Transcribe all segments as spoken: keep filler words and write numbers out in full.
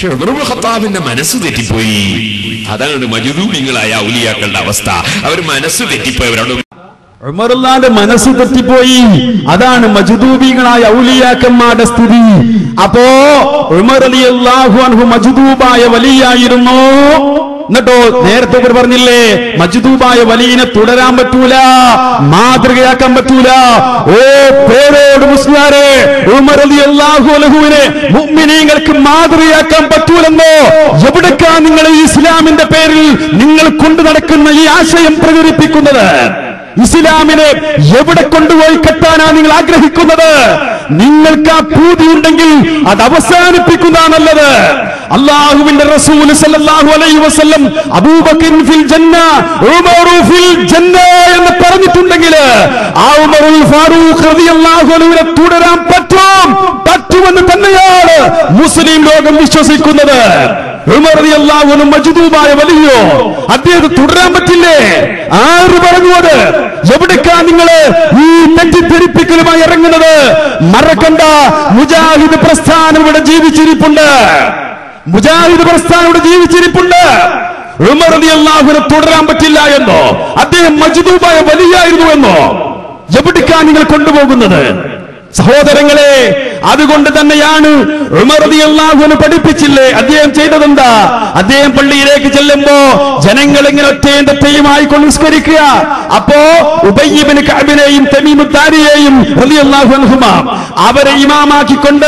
പക്ഷെ ഉമർ ഇബ്നുൽ ഖത്താബിന്റെ മനസ്സ് തെറ്റിപ്പോയി. അതാണ് മജ്ദൂബികളായ ഔലിയാക്കളുടെ അവസ്ഥ. അവർ മനസ്സ് തെറ്റിപ്പോയവരോട് ഉമറുള്ളാന്റെ മനസ്സ് തെറ്റിപ്പോയി. അതാണ് മജ്ദൂബികളായ ഔലിയാക്കന്മാരുടെ സ്ഥിതി. അപ്പോ ഉമർ റളിയല്ലാഹു അൻഹു മജ്ദൂബായ വലിയായിരുന്നു. എന്നിട്ടോ നേരത്തെ ഇവർ പറഞ്ഞില്ലേ, മജ്ദൂബായ വലിയനെ തുടരാൻ പറ്റൂല, മാതൃകയാക്കാൻ പറ്റൂല. ഓ പേരോട് മുസ്ലിയാരെ, ഉമർ റളിയല്ലാഹു അൻഹുവിനെ മുഅ്മിനീങ്ങൾക്ക് മാതൃകയാക്കാൻ പറ്റൂലെന്നോ? എവിടേക്കാ നിങ്ങൾ ഈ ഇസ്ലാമിന്റെ പേരിൽ നിങ്ങൾ കൊണ്ടു നടക്കുന്ന ഈ ആശയം പ്രചരിപ്പിക്കുന്നത്? ഇസ്ലാമിനെ എവിടെ കൊണ്ടുപോയി കെട്ടാനാ നിങ്ങൾ ആഗ്രഹിക്കുന്നത്? നിങ്ങൾക്ക് ആ പൂതി ഉണ്ടെങ്കിൽ അത് അവസാനിപ്പിക്കുന്നതാണ് നല്ലത്. അല്ലാഹുവിന്റെ റസൂൽ സല്ലല്ലാഹു അലൈഹി വസല്ലം അബൂബക്കർ ഫിൽ ജന്ന ഉമർ ഫിൽ ജന്ന എന്ന് പറഞ്ഞിട്ടുണ്ടെങ്കിൽ ആ ഉമറുൽ ഫാറൂഖ് റളിയല്ലാഹു അൻഹുവിനെ തുടരാൻ പറ്റും പറ്റുമെന്ന് തന്നെയാണ് മുസ്ലിം ലോകം വിശ്വസിക്കുന്നത്. ഉമർ റളിയല്ലാഹു അൻഹു മജ്ദൂബായ വലിയോ, അദ്ദേഹത്തെ തുടരാൻ പറ്റില്ലേ? ആര് പറഞ്ഞു അത്? എവിടേക്കാ നിങ്ങള് ഈ തെറ്റിദ്ധരിപ്പിക്കലുമായി ഇറങ്ങുന്നത്? മറക്കണ്ട, മുജാഹിദ് പ്രസ്ഥാനം ഇവിടെ ജീവിച്ചിരിപ്പുണ്ട്. മുജാഹിദ് പ്രസ്ഥാനം ഇവിടെ ജീവിച്ചിരിപ്പുണ്ട്. ഉമർ റളിയല്ലാഹു അൻഹു തുടരാൻ പറ്റില്ല എന്നോ, അദ്ദേഹം മജ്ദൂബായ വലിയായിരുന്നു എന്നോ എവിടേക്കാ നിങ്ങൾ കൊണ്ടുപോകുന്നത്? സഹോദരങ്ങളെ, അതുകൊണ്ട് തന്നെയാണ് ഉമർ റളിയല്ലാഹു അൻഹു പഠിപ്പിച്ചില്ലേ അദ്ദേഹം ചെയ്തതെന്താ? അദ്ദേഹം പള്ളിയിലേക്ക് ചെല്ലുമ്പോ ജനങ്ങൾ ഇങ്ങനെ ഒറ്റയും തെറ്റയുമായി കൊണ്ട് നിസ്കരിക്കുക. അപ്പോ ഉബയ്യ് ഇബ്നു കഅബിനെയും തമീമു ദാരിയെയും റളിയല്ലാഹു അൻഹുമ അവരെ ഇമാമാക്കിക്കൊണ്ട്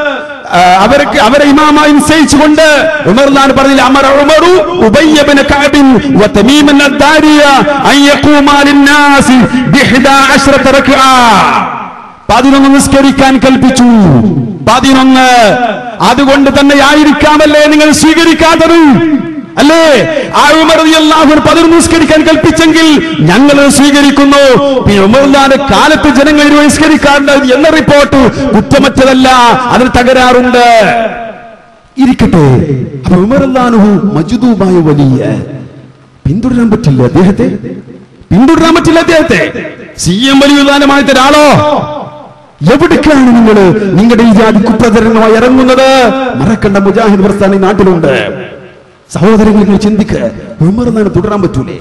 അവർക്ക് അവരെ ഇമാമായി നിശ്ചയിച്ചുകൊണ്ട് ഉമർലാൻ പറഞ്ഞില്ല, അമറ ഉമറു ഉബയ്യ് ഇബ്നു കഅബിൻ വ തമീമൻ ദാരിയ അൻ യഖൂമാ ലിന്നാസി ബിഹദാ അശ്റത റക്അ, പതിനൊന്ന് നിസ്കരിക്കാൻ കൽപ്പിച്ചു. പതിനൊന്ന്. അതുകൊണ്ട് തന്നെ ആയിരിക്കാമല്ലേ നിങ്ങൾ സ്വീകരിക്കാത്തത്? അല്ലേ? ആ ഉമർ റളിയല്ലാഹു അൻഹു പതിനൊന്ന് നിസ്കരിക്കാൻ കൽപ്പിച്ചെങ്കിൽ ഞങ്ങൾ സ്വീകരിക്കുന്നു. ഉമർലാന്റെ കാലത്ത് ജനങ്ങൾ നിസ്കരിക്കാറുണ്ട് എന്ന റിപ്പോർട്ട് കുറ്റമറ്റതല്ല, അതിന് തകരാറുണ്ട്. ഇരിക്കട്ടെ. അപ്പൊ ഉമർ റളിയല്ലാഹു അൻഹു മജ്ദൂബായ വലിയ പിന്തുടരാൻ പറ്റില്ല അദ്ദേഹത്തെ, പിന്തുടരാൻ പറ്റില്ല അദ്ദേഹത്തെ. സി എം വലിയുള്ളാനുമായിട്ട് ഒരാളോ? എവിടേക്കാണ് നിങ്ങൾ നിങ്ങളുടെ ഈ ജാതി കുപ്രചരണമായി ഇറങ്ങുന്നത്? മറക്കണ്ട, മുജാഹിദ് പ്രസ്ഥാനം നാട്ടിലുണ്ട്. സഹോദരങ്ങൾ, നിങ്ങൾ ചിന്തിക്കുക, ഉമർ റളിയല്ലാഹു അൻഹു തുടരാൻ പറ്റൂലേ?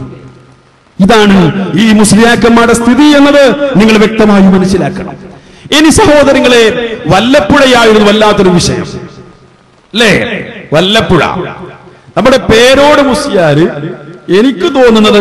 ഇതാണ് ഈ മുസ്ലിയാക്കന്മാരുടെ സ്ഥിതി എന്നത് നിങ്ങൾ വ്യക്തമായി മനസ്സിലാക്കണം. ഇനി സഹോദരങ്ങളെ, വല്ലപ്പുഴയായിരുന്നു വല്ലാത്തൊരു വിഷയം അല്ലേ? വല്ലപ്പുഴ നമ്മുടെ പേരോട് മുസ്ലിയാര്, എനിക്ക് തോന്നുന്നത്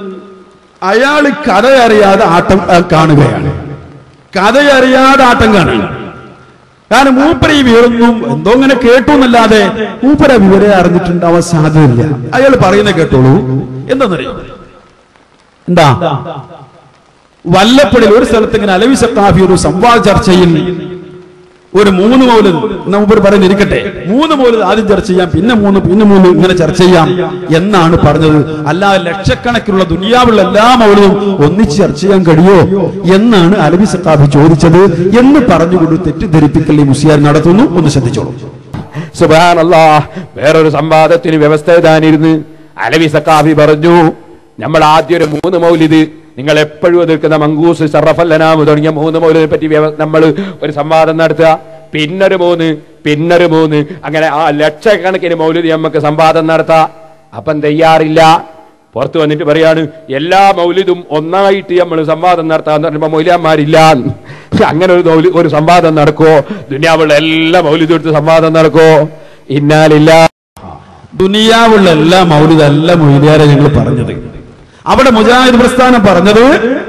അയാള് കഥ അറിയാതെ ആട്ടം കാണുകയാണ്. കഥ അറിയാതെ ആട്ടം കാണുക. കാരണം മൂപ്പര ഈ വിവരൊന്നും എന്തോ ഇങ്ങനെ കേട്ടു എന്നല്ലാതെ മൂപ്പര വിവരം അറിഞ്ഞിട്ടുണ്ടാവാൻ സാധ്യതയില്ല. അയാൾ പറയുന്ന കേട്ടോളൂ. എന്താന്നറിയോ? എന്താ വല്ലപ്പുഴയിൽ ഒരു സ്ഥലത്ത് ഇങ്ങനെ അലവി സഖാഫി ഒരു സംവാദ ചർച്ചയിൽ ഒരു മൂന്ന് മൗലിദ് നമുക്ക് പറഞ്ഞിരിക്കട്ടെ, മൂന്ന് മൗലിദ് ആദ്യം ചർച്ച ചെയ്യാം, പിന്നെ മൂന്ന് പിന്നെ മൂന്ന് ഇങ്ങനെ ചർച്ച ചെയ്യാം എന്നാണ് പറഞ്ഞത്. അല്ലാതെ ലക്ഷക്കണക്കിനുള്ള ദുനിയാവുള്ള എല്ലാ മൗലിദും ഒന്നിച്ച് ചർച്ച ചെയ്യാൻ കഴിയോ എന്നാണ് അലവി സഖാഫി ചോദിച്ചത് എന്ന് പറഞ്ഞുകൊണ്ട് തെറ്റിദ്ധരിപ്പിക്കൽ ഈ മുസ്ലിയാർ നടത്തുന്നു. ഒന്ന് ശ്രദ്ധിച്ചോളൂ. സുബ്ഹാനല്ലാഹ്. വേറൊരു സംവാദത്തിന് വ്യവസ്ഥ എഴുതാനിരുന്ന് അലവി സഖാഫി പറഞ്ഞു, നമ്മൾ ആദ്യം ഒരു മൂന്ന് മൗലിദ്, നിങ്ങൾ എപ്പോഴും എതിർക്കുന്ന മങ്കൂസ് ഷറഫല്ലനാമ് തുടങ്ങിയ മൂന്ന് മൗലിദിനെ പറ്റി നമ്മൾ ഒരു സംവാദം നടത്തുക, പിന്നൊരു മൂന്ന് പിന്നൊരു മൂന്ന് അങ്ങനെ ആ ലക്ഷക്കണക്കിന് മൗലിദ് നമുക്ക് സംവാദം നടത്താം. അപ്പം തയ്യാറില്ല. പുറത്തു വന്നിട്ട് പറയാണ്, എല്ലാ മൗലിദും ഒന്നായിട്ട് നമ്മൾ സംവാദം നടത്താന്ന് പറയുമ്പോ മൗലിയന്മാരില്ല. അങ്ങനെ ഒരു ഒരു സംവാദം നടക്കോ? ദുനിയാവുള്ള എല്ലാ മൗലിദും എടുത്ത് സംവാദം നടക്കോ? ഇന്നാലില്ല. ദുനിയാവുള്ള എല്ലാ മൗലിദ് അല്ല മൊയ്ലിയാരെ ഞങ്ങൾ പറഞ്ഞത്. അവിടെ മുജാഹിദ് പ്രസ്ഥാനം പറഞ്ഞത്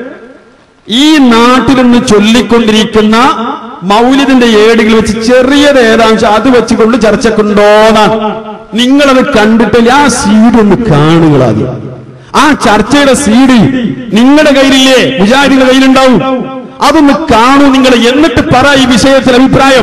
ഈ നാട്ടിൽ നിന്ന് ചൊല്ലിക്കൊണ്ടിരിക്കുന്ന മൗലിദിന്റെ ഏടുകൾ വെച്ച് ചെറിയത് ഏതാണെന്ന് അത് വെച്ചുകൊണ്ട് ചർച്ചക്കുണ്ടോന്നാണ്. നിങ്ങളത് കണ്ടിട്ടില്ല. ആ സീഡ് ഒന്ന് കാണുകളാദ്യം. ആ ചർച്ചയുടെ സീഡ് നിങ്ങളുടെ കയ്യിലില്ലേ? മുജാഹിദിന്റെ കയ്യിലുണ്ടാവും. അതൊന്ന് കാണൂ നിങ്ങൾ. എന്നിട്ട് പറ ഈ വിഷയത്തിൽ അഭിപ്രായം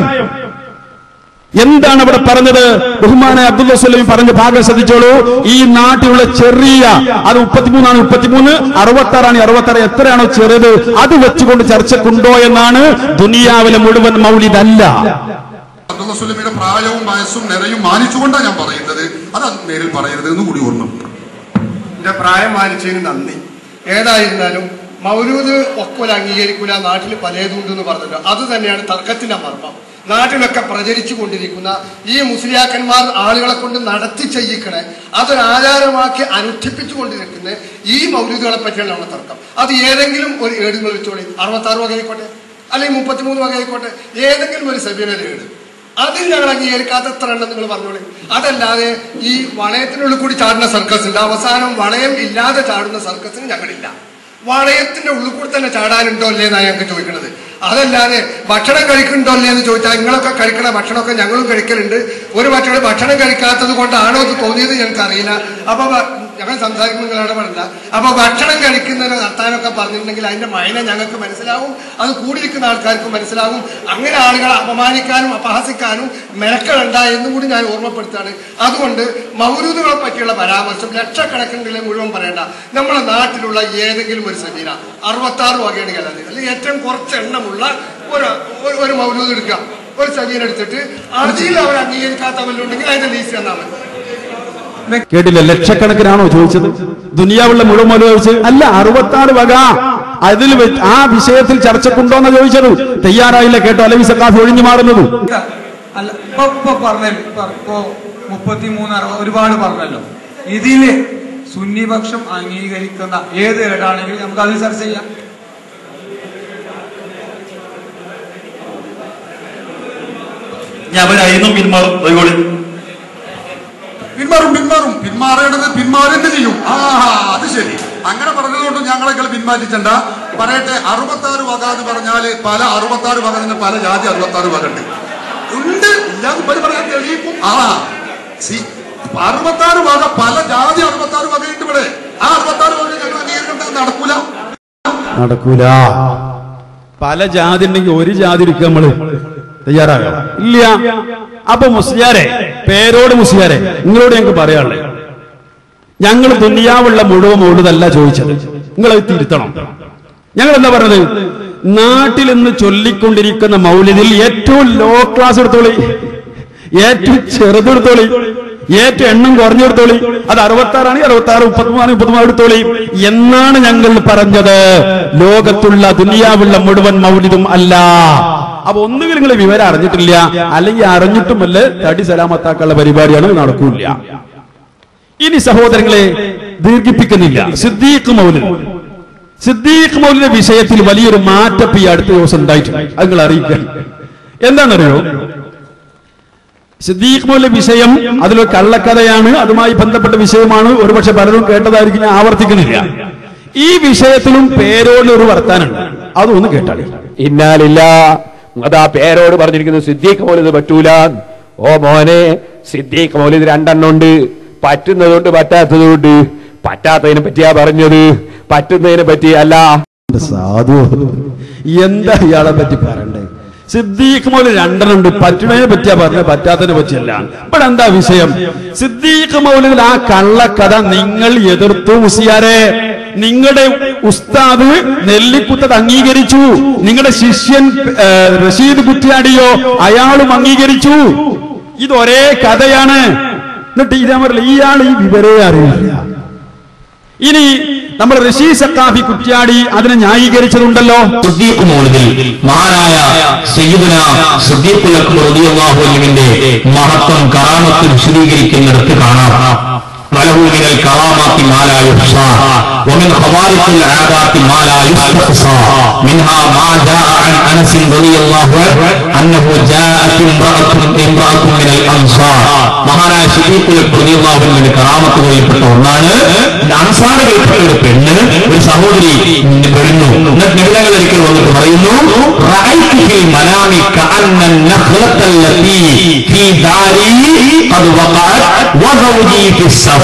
എന്താണ് അവിടെ പറഞ്ഞത്. ബഹുമാന അബ്ദുള്ള സ്വലമി പറഞ്ഞ ഭാഗം ശ്രദ്ധിച്ചോളൂ. ഈ നാട്ടിലുള്ള ചെറിയ അത് മുപ്പത്തിമൂന്നാണ്, മുപ്പത്തിമൂന്ന് അറുപത്തി ആറാണ്, അറുപത്തി ആറ് എത്രയാണോ ചെറുത് അത് വെച്ചുകൊണ്ട് ചർച്ചക്കുണ്ടോ എന്നാണ്. ദുനിയാവിലെ മുഴുവൻ മൗലിദല്ല. അബ്ദുള്ള സ്വലമിയുടെ പ്രായവും വയസ്സും നിറയും മാനിച്ചുകൊണ്ടാണ് ഞാൻ പറയുന്നത്. അത് നേരിൽ പറയരുത് എന്ന് കൂടി ഓർമ്മ. എന്റെ പ്രായം മാനിച്ചതിന് നന്ദി. ഏതായിരുന്നാലും മൗലൂദ് ഒക്കൽ അംഗീകരിക്കൂല, നാട്ടിൽ പലതുണ്ടെന്ന് പറഞ്ഞല്ലോ. അത് തന്നെയാണ് തർക്കത്തിന്റെ മർമ്മം. നാട്ടിലൊക്കെ പ്രചരിച്ചു കൊണ്ടിരിക്കുന്ന ഈ മുസ്ലിയാക്കന്മാർ ആളുകളെ കൊണ്ട് നടത്തി ചെയ്യിക്കണേ, അതൊരു ആചാരമാക്കി അനുഷ്ഠിപ്പിച്ചു കൊണ്ടിരിക്കുന്ന ഈ മൗലൂദുകളെ പറ്റിയാണ് നമ്മുടെ തർക്കം. അത് ഏതെങ്കിലും ഒരു ഏടുകൾ വെച്ചോളി, അറുപത്താറ് വക ആയിക്കോട്ടെ, അല്ലെങ്കിൽ മുപ്പത്തിമൂന്ന് വക ആയിക്കോട്ടെ, ഏതെങ്കിലും ഒരു സബീനൽ ഏട്, അതിൽ ഞങ്ങൾ അംഗീകരിക്കാത്ത എത്ര എണ്ണം നിങ്ങൾ പറഞ്ഞോളി. അതല്ലാതെ ഈ വളയത്തിനുള്ളിൽ കൂടി ചാടുന്ന സർക്കസ് ഉണ്ട്, അവസാനം വളയം ഇല്ലാതെ ചാടുന്ന സർക്കസിന് ഞങ്ങളില്ല. വളയത്തിന്റെ ഉള്ളിൽ കൂടി തന്നെ ചാടാനുണ്ടോ അല്ലേ എന്നാണ് ഞങ്ങൾക്ക് ചോദിക്കുന്നത്. അതല്ലാതെ ഭക്ഷണം കഴിക്കുന്നുണ്ടോ അല്ലേ എന്ന് ചോദിച്ചാൽ നിങ്ങളൊക്കെ കഴിക്കണ ഭക്ഷണമൊക്കെ ഞങ്ങളും കഴിക്കലുണ്ട്. ഒരു ഭക്ഷണം ഭക്ഷണം കഴിക്കാത്തത് കൊണ്ടാണോ ഇത് തോന്നിയത് ഞങ്ങൾക്ക് അറിയില്ല. അപ്പൊ ഞങ്ങൾ സംസാരിക്കുമ്പോൾ നിങ്ങൾ ഇടപെടില്ല. അപ്പൊ ഭക്ഷണം കഴിക്കുന്നതിന് നടത്താനൊക്കെ പറഞ്ഞിട്ടുണ്ടെങ്കിൽ അതിന്റെ മൈന ഞങ്ങൾക്ക് മനസ്സിലാവും, അത് കൂടിയിരിക്കുന്ന ആൾക്കാർക്ക് മനസ്സിലാവും. അങ്ങനെ ആളുകളെ അപമാനിക്കാനും അപഹസിക്കാനും മെനക്കളുണ്ട എന്നും കൂടി ഞാൻ ഓർമ്മപ്പെടുത്താണ്. അതുകൊണ്ട് മൗലൂദുകളെ പറ്റിയുള്ള പരാമർശം ലക്ഷക്കണക്കിന് മുഴുവൻ പറയണ്ട. നമ്മുടെ നാട്ടിലുള്ള ഏതെങ്കിലും ഒരു സബീന അറുപത്തി ആറ് വകയാണ് കലത്, അല്ലെങ്കിൽ ഏറ്റവും കുറച്ച് എണ്ണമുള്ള ഒരു ഒരു മൗലൂദ് എടുക്കുക, ഒരു സബീന എടുത്തിട്ട് അർജിയിൽ അവർ അംഗീകരിക്കാത്തവരുണ്ടെങ്കിൽ അതിന്റെ ലീസ് തന്നാൽ മതി. കേട്ടില്ല, ലക്ഷക്കണക്കിനാണോ ചോദിച്ചത്? ദുനിയാവുള്ള മുഴുവൻ മൗലൂദ് ചോദിച്ചത് അല്ല, അറുപത്തി ആറ് വക. അതിൽ ആ വിഷയത്തിൽ ചർച്ചക്കുണ്ടോന്നാ ചോദിച്ചത്. തയ്യാറായില്ല, കേട്ടോ അലവി സഖാഫി ഒഴിഞ്ഞു മാറുന്നത്. അല്ല ഇപ്പൊ പറഞ്ഞല്ലോ, ഇപ്പൊ മുപ്പത്തിമൂന്ന് അറുപത് ഒരുപാട് പറഞ്ഞല്ലോ. ഇതില് സുന്നിപക്ഷം അംഗീകരിക്കുന്ന ഏത് ഏടാണെങ്കിലും നമുക്ക് അത് ചർച്ച ചെയ്യാം. അവരായിരുന്നു പിന്മാറും പിന്മാറും പിന്മാറും പിന്മാറേണ്ടത് പിന്മാറുന്നത് ചെയ്യും. ആ അത് ശരി, അങ്ങനെ പറഞ്ഞതുകൊണ്ട് ഞങ്ങളെക്കാൾ പിന്മാറ്റിച്ചണ്ട. പറയട്ടെ, അറുപത്തി ആറ് വക എന്ന് പറഞ്ഞാല് പല അറുപത്തി ആറ് വക തന്നെ പല ജാതി അറുപത്തി ആറ് വക ഉണ്ട് ഉണ്ട് ഇല്ലാന്ന് പറയാൻ തെളിയിക്കും. ആ സി അറുപത്തി ആറ് വക പല ജാതി അറുപത്തി ആറ് വകയുണ്ട് ഇവിടെ. ആ അറുപത്തി ആറ് വക ഞങ്ങൾ അംഗീകരിക്കേണ്ട നടക്കൂല നടക്കൂല. പല ജാതി ഉണ്ടെങ്കിൽ ഒരു ജാതി എടുക്കുക നമ്മള് തയ്യാറാകാം ഇല്ല. അപ്പൊ മുസ്ലിയാരെ, പേരോട് മുസ്ലിയാരെ, നിങ്ങളോട് ഞങ്ങൾക്ക് പറയാനുള്ളത്, ഞങ്ങൾ ദുനിയാവുള്ള മുഴുവൻ മൗലൂദല്ല ചോദിച്ചത്, നിങ്ങളത് തിരുത്തണം. ഞങ്ങൾ എന്താ പറഞ്ഞത്? നാട്ടിൽ നിന്ന് ചൊല്ലിക്കൊണ്ടിരിക്കുന്ന മൗലിദിൽ ഏറ്റവും ലോ ക്ലാസ് എടുത്തോളി, ഏറ്റവും ചെറുതെടുത്തോളി, ഏറ്റവും എണ്ണം കുറഞ്ഞെടുത്തോളി. അത് അറുപത്തി ആറാണെങ്കിൽ അറുപത്തി ആറ്, മുപ്പത്തിമൂന്ന് മുപ്പത്തിമൂന്ന് എടുത്തോളി എന്നാണ് ഞങ്ങൾ പറഞ്ഞത്. ലോകത്തുള്ള ദുനിയാവുള്ള മുഴുവൻ മൗലിദും അല്ല. അപ്പൊ ഒന്നുകിൽ നിങ്ങൾ വിവരം അറിഞ്ഞിട്ടില്ല, അല്ലെങ്കിൽ അറിഞ്ഞിട്ടുമല്ല തടി സലാമത്താക്കുള്ള പരിപാടിയാണ്, നടക്കൂല. ഇനി സഹോദരങ്ങളെ ദീർഘിപ്പിക്കുന്നില്ല. സിദ്ദീഖ് മൗലിദ്, സിദ്ദീഖ് മൗലിദിന്റെ വിഷയത്തിൽ വലിയൊരു മാറ്റം ഈ അടുത്ത ദിവസം ഉണ്ടായിട്ടുണ്ട്. അത് നിങ്ങൾ അറിയിക്കുക. എന്താണെന്നറിയോ? സിദ്ദീഖ് മൗലിദ് വിഷയം അതിലൊരു കള്ളക്കഥയാണ്, അതുമായി ബന്ധപ്പെട്ട വിഷയമാണ്. ഒരുപക്ഷെ പലരും കേട്ടതായിരിക്കും, ഞാൻ ആവർത്തിക്കുന്നില്ല. ഈ വിഷയത്തിലും പേരോട് ഒരു വർത്താനുണ്ട്, അതൊന്ന് കേട്ടാളി. ഇന്നാലില്ല, അതാ പേരോട് പറഞ്ഞിരിക്കുന്നത് സിദ്ദീഖ് മൗലിദ് പറ്റൂല. ഓ മോനെ, സിദ്ദീഖ് മൗലിദ് രണ്ടെണ്ണം ഉണ്ട്, പറ്റുന്നതുകൊണ്ട് പറ്റാത്തതുകൊണ്ട്. പറ്റാത്തതിനെ പറ്റിയാ പറഞ്ഞത്, പറ്റുന്നതിനെ പറ്റി അല്ല. സാധു എന്താ ഇയാളെ പറ്റി പറയണ്ടേ? സിദ്ദീഖ് മൗലിദ് രണ്ടെണ്ണം ഉണ്ട്, പറ്റുന്നതിനെ പറ്റിയാ പറഞ്ഞത്, പറ്റാത്തതിനെ പറ്റിയല്ല. ഇവിടെ എന്താ വിഷയം? സിദ്ദീഖ് മൗലിദിൽ ആ കള്ളക്കഥ നിങ്ങൾ എതിർത്തു മുസ്ലിയാരെ. നിങ്ങളുടെ ഉസ്താദ് നെല്ലിക്കുത്തത് അംഗീകരിച്ചു, നിങ്ങളുടെ ശിഷ്യൻ റഷീദ് കുറ്റിയാടിയോ അയാളും അംഗീകരിച്ചു. ഇത് ഒരേ കഥയാണ്. എന്നിട്ട് ഇതാ പറയില്ല, ഇയാൾ ഈ വിവരേ അറിയില്ല. ഇനി നമ്മൾ റഷീദ് സഖാഫി കുറ്റിയാടി അതിനെ ന്യായീകരിച്ചതുണ്ടല്ലോ. സിദ്ദീഖ് മൗലിദിൽ മഹാനായ സയ്യിദുനാ സിദ്ദീഖുൽ അക്ബർ റളിയല്ലാഹു അൻഹുവിന്റെ മഹത്വം കറാമത്ത് വിശദീകരിക്കുന്നിടത്ത് കാണാം. وله من الكرامات ما لا يحصى ومن خوارق العادات ما لا يستقصى منها ما جاء عن انس رضي الله عنه انه جاءت امراه امراه من الانصار. മഹാനായ സിദ്ദീഖുൽ അക്ബർ റളിയല്ലാഹു അൻഹുവിന്റെ കറാമത്ത് പറയപ്പെട്ട ഒന്നാണ്, അൻസാറുകളിൽപ്പെട്ട ഒരു പെണ്ണ്, ഒരു സഹോദരി വരുന്നു. എന്നിട്ട് നബിതങ്ങൾ ഒരിക്കൽ വന്നിട്ട് പറയുന്നു, റഅയ്തു ഫിൽ മനാമി കഅന്ന النخلة التي في داري قد وقعت وزوجي في السفر.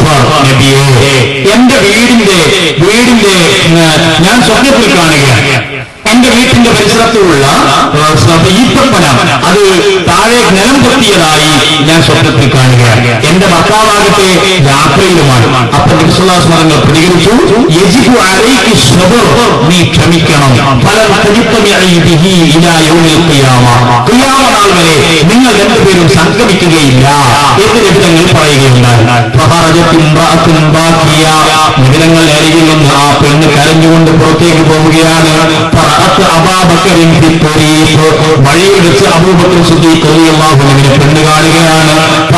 എന്റെ വീടിന്റെ വീടിന്റെ ഞാൻ സ്വപ്നത്തിൽ കാണുകയാണ്, എന്റെ വീട്ടിന്റെ പരിസരത്തുള്ള ഈത്തപ്പന അത് താഴെ നിലം പൊട്ടിയതായി ഞാൻ സ്വപ്നത്തിൽ കാണുകയാണ്. എന്റെ ഭർത്താവാകട്ടെ യാത്രയിലുമാണ്. അപ്പൊ നബിസ്വല്ലാഹു പ്രതികരിച്ചു, യജിബു അലൈകി സ്വബർ, നീ ക്ഷമിക്കണം. ഖിയാമ നാൾ വരെ നിങ്ങൾ രണ്ടുപേരും സംഗമിക്കുകയില്ല എന്ന് നബിതങ്ങൾ പറയുകയുണ്ടായി. നിബിധങ്ങൾ അരികിൽ നിന്ന് ആ പെണ്ണ് കരഞ്ഞുകൊണ്ട് പുറത്തേക്ക് പോവുകയാണ്. വഴിയിൽ വെച്ച് അബൂബക്കർ സിദ്ദീഖ് റളിയല്ലാഹു അൻഹുവിനെ പെണ്ണ് കാണുകയാണ്.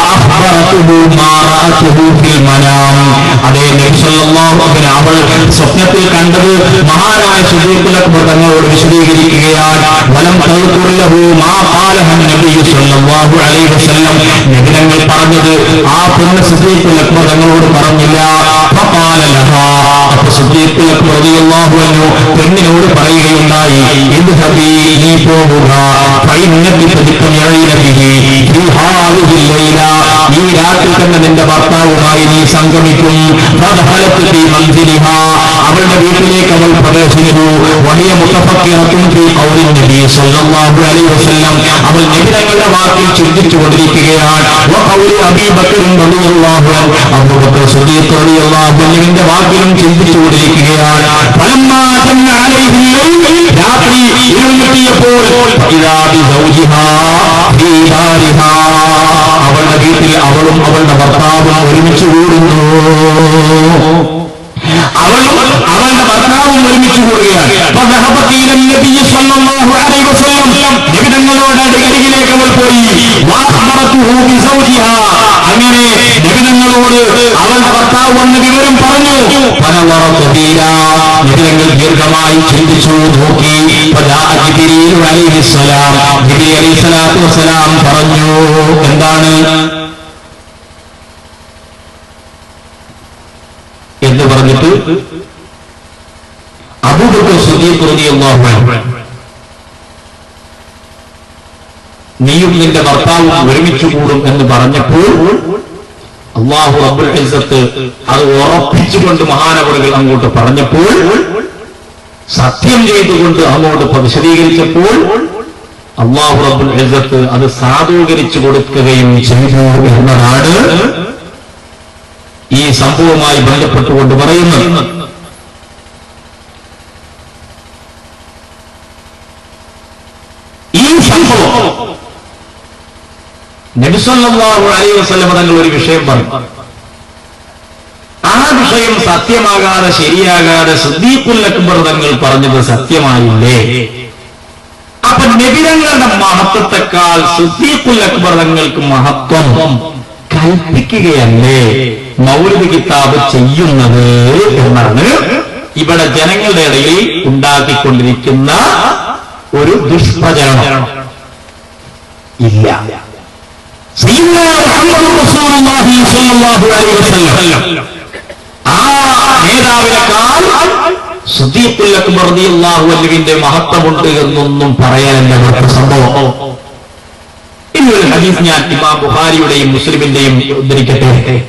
അതേ നബി സല്ലല്ലാഹു അലൈഹി വസല്ലം അവൾ സ്വപ്നത്തിൽ കണ്ടത് മഹാനായ സിദ്ദീഖുൽ അക്ബർ തങ്ങളോട് വിശദീകരിക്കുകയാണ്. വലം തൽഖുറഹു മാ ഖാലഹു നബി സല്ലല്ലാഹു അലൈഹി വസല്ലം. നബി തങ്ങൾ പറഞ്ഞത് ആ പെണ്ണ് സിദ്ദീഖുൽ അക്ബർ തങ്ങളോട് പറഞ്ഞില്ല. ഫഖാല ലഹാ, അപ്പോൾ സിദ്ദീഖുൽ അക്ബർ റളിയല്ലാഹു അൻഹു പെണ്ണിനോട് പറയുകയുണ്ടായി, ഇദ്ഹബി, നീ പോവുക, ഫഇന്നകി തദ്ഖുലീന ബിഹി ഫീ ഹാദിഹിൽ ലൈല, ഈ രാത്രി തന്നെ നിന്റെ ഭർത്താവുമായി നീ സംഗമിക്കും. ഫദഖലത് ഫീ മൻസിലിഹാ, അവളുടെ വീട്ടിലേക്ക് അവൾ പ്രവേശിച്ചു. വലിയ മുതഫക്കിറത്തുൻ ഫീ ഖൗലി നബി സല്ലല്ലാഹു അലൈഹി വസല്ലം, അവൾ നബി തങ്ങളുടെ വാക്കിൽ ചിന്തിച്ചു കൊണ്ടിരിക്കുകയാണ്. വഖൗലി അബീ ബക്കർ റളിയല്ലാഹു അൻഹു, അബൂബക്കർ സിദ്ദീഖ് റളിയല്ലാഹു അൻഹുവിന്റെ വാക്കിലും ചിന്തിച്ചു കൊണ്ടിരിക്കുകയാണ്. ഫലമ്മാ ജന്ന അലൈഹി ലൈൽ, രാത്രി ഇരുട്ടിയപ്പോൾ ഇദാ ബി സൗജിഹാ ഫീ ദാരിഹാ, അവളുടെ വീട്ടിൽ അവളും അവളുടെ ഭർത്താവും ഒരുമിച്ച് കൂടുന്നു. അവളും അവളുടെ ഭർത്താവും ഒരുമിച്ച് കൂടുകയാണ്. നബിതങ്ങളോട് അരികിലേക്ക് അവൾ പോയി. അങ്ങനെ നബിതങ്ങളോട് അവളുടെ ഭർത്താവ് വന്ന് വിവരം പറഞ്ഞു. നബിതങ്ങൾ ദീർഘമായി ചിന്തിച്ചു നോക്കി. ജിബ്രീൽ അലൈഹിസ്സലാം, ജിബ്രീൽ അലൈഹിസ്സലാത്തു വസ്സലാം പറഞ്ഞു, എന്താണ് എന്ന് പറഞ്ഞിട്ട് അബൂബക്കർ സിദ്ദീഖ് റളിയല്ലാഹു അൻഹു, നീയും നിന്റെ ഭർത്താവും ഒരുമിച്ച് കൂടും എന്ന് പറഞ്ഞപ്പോൾ അല്ലാഹു റബ്ബുൽ ഇസ്സത്ത് അത് ഉറപ്പിച്ചുകൊണ്ട് മഹാനവറുകൾ അങ്ങോട്ട് പറഞ്ഞപ്പോൾ, സത്യം ചെയ്തുകൊണ്ട് അങ്ങോട്ട് വിശദീകരിച്ചപ്പോൾ അല്ലാഹു റബ്ബുൽ ഇസ്സത്ത് അത് സാധൂകരിച്ചു കൊടുക്കുകയും ചെയ്തു എന്നതാണ് ഈ സംഭവവുമായി ബന്ധപ്പെട്ടുകൊണ്ട് പറയുന്നത്. ഈ സംഭവം നബി സല്ലല്ലാഹു അലൈഹി വസല്ലം തങ്ങൾ ഒരു വിഷയം പറഞ്ഞു. ആ വിഷയം സത്യമാകാതെ ശരിയാകാതെ സിദ്ദീഖുൽ അക്ബർ തങ്ങൾ പറഞ്ഞത് സത്യമായില്ലേ? അപ്പൊ നബിതങ്ങളുടെ മഹത്വത്തെക്കാൾ സിദ്ദീഖുൽ അക്ബർ തങ്ങൾക്ക് മഹത്വം കൽപ്പിക്കുകയല്ലേ മൗലിദ് കിതാബ് ചെയ്യുന്നത് എന്നാണ് ഇവിടെ ജനങ്ങളുടെ ഇടയിൽ ഉണ്ടാക്കിക്കൊണ്ടിരിക്കുന്ന ഒരു ദുഷ്പ്രചരണം. ഇല്ല, ആ നേതാവിനേക്കാൾ സിദ്ദീഖുൽ അക്ബർ റളിയല്ലാഹു അൻഹുവിന്റെ മഹത്വമുണ്ട് എന്നൊന്നും പറയാനല്ല ഇവിടുത്തെ സംഭവം. ഇനി ഒരു ഹദീസ് ഞാൻ ഇമാം ബുഖാരിയുടെയും മുസ്ലിമിന്റെയും ഉദ്ധരിക്കട്ടെ.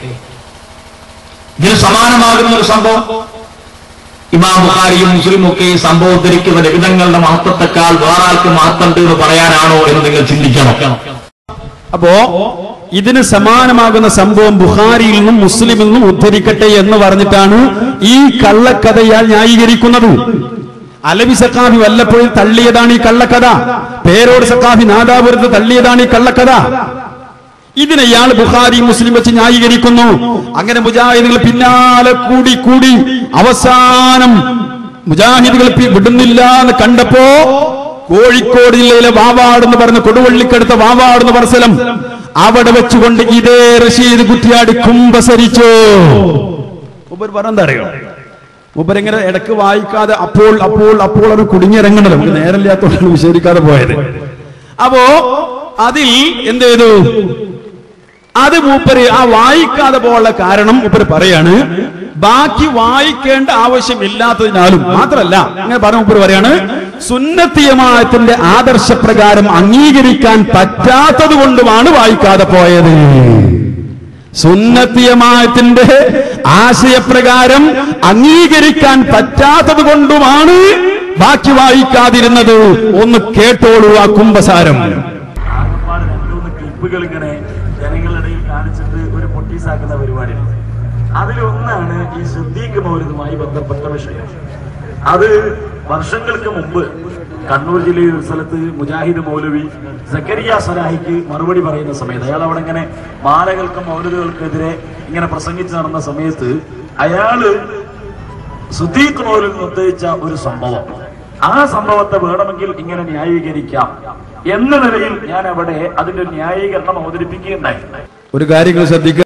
ഇതിന് സമാനമാകുന്ന ഒരു സംഭവം ഇമാം ബുഖാരിയും മുസ്ലിമും ഒക്കെ ഈ സംഭവം ഉദ്ധരിക്കുന്ന നബിതങ്ങളുടെ മഹത്വത്തെക്കാൾ വേറാൾക്ക് മഹത്വമുണ്ട് എന്ന് പറയാനാണോ എന്ന് നിങ്ങൾ ചിന്തിക്കണം. അപ്പോ ഇതിന് സമാനമാകുന്ന സംഭവം ബുഖാരിയിൽ നിന്നും മുസ്ലിമിൽ നിന്നും ഉദ്ധരിക്കട്ടെ എന്ന് പറഞ്ഞിട്ടാണ് ഈ കള്ളക്കഥ ഇയാൾ ന്യായീകരിക്കുന്നത്. അലവി സഖാഫി വല്ലപ്പോഴും തള്ളിയതാണ് ഈ കള്ളക്കഥ. പേരോട് സഖാഫി നാദാപുരത്ത് തള്ളിയതാണ് ഈ കള്ളക്കഥ. ഇതിനെ ഇയാൾ ബുഖാരി മുസ്ലിം വെച്ച് ന്യായീകരിക്കുന്നു. അങ്ങനെ മുജാഹിദുകൾ പിന്നാലെ കൂടി കൂടി അവസാനം മുജാഹിദുകൾ വിടുന്നില്ല എന്ന് കണ്ടപ്പോ കോഴിക്കോട് ജില്ലയിലെ വാവാട് എന്ന് പറഞ്ഞ കൊടുവള്ളിക്കടുത്ത വാവാട് എന്ന് പറഞ്ഞ സ്ഥലം, അവിടെ വെച്ചുകൊണ്ട് ഇതേ റഷീദ് കുറ്റിയാടി കുമ്പസരിച്ചു. ഉപർ പറഞ്ഞെന്താ അറിയോ? ഉപരെങ്ങനെ ഇടക്ക് വായിക്കാതെ അപ്പോൾ അപ്പോൾ അപ്പോൾ അത് കുടുങ്ങിയിറങ്ങണല്ലോ, നമുക്ക് നേരമില്ലാത്തോണ്ടാണ് വിശദീകരിക്കാതെ പോയത്. അപ്പോ അതിൽ എന്ത് ചെയ്തു? അത് മൂപ്പര് ആ വായിക്കാതെ പോകാനുള്ള കാരണം മൂപ്പര് പറയാണ്, ബാക്കി വായിക്കേണ്ട ആവശ്യമില്ലാത്തതിനാലും മാത്രല്ല, അങ്ങനെ പറഞ്ഞ മൂപ്പര് പറയാണ്, സുന്നത്തി ജമാഅത്തിന്റെ ആദർശപ്രകാരം അംഗീകരിക്കാൻ പറ്റാത്തത് കൊണ്ടുമാണ് വായിക്കാതെ പോയത്. സുന്നത്തി ജമാഅത്തിന്റെ ആശയപ്രകാരം അംഗീകരിക്കാൻ പറ്റാത്തത് കൊണ്ടുമാണ് ബാക്കി വായിക്കാതിരുന്നത്. ഒന്ന് കേട്ടോളൂ ആ കുംഭസാരം. ഇങ്ങനെ ജനങ്ങളുടെ കാണിച്ചിട്ട് ഒരു പൊട്ടീസാക്കുന്ന പരിപാടിയാണ്. അതിലൊന്നാണ് ഈ സിദ്ദീഖ് മൗലിദുമായി ബന്ധപ്പെട്ട വിഷയം. അത് വർഷങ്ങൾക്ക് മുമ്പ് കണ്ണൂർ ജില്ലയിൽ ഒരു സ്ഥലത്ത് മുജാഹിദ് മൗലവി സക്കരിയ സലാഹിക്ക് മറുപടി പറയുന്ന സമയത്ത്, അയാൾ അവിടെ ഇങ്ങനെ മാലകൾക്കും മൗലിദുകൾക്കെതിരെ ഇങ്ങനെ പ്രസംഗിച്ച് നടന്ന സമയത്ത് അയാള് സിദ്ദീഖ് മൗലിദ് നിർദ്ദേശിച്ച ഒരു സംഭവം, ആ സംഭവത്തെ വേണമെങ്കിൽ ഇങ്ങനെ ന്യായീകരിക്കാം എന്ന നിലയിൽ ഞാൻ അവിടെ അതിന്റെ ന്യായീകരണം അവതരിപ്പിക്കുകയുണ്ടായി. ഒരു കാര്യങ്ങൾ ശ്രദ്ധിക്കുക.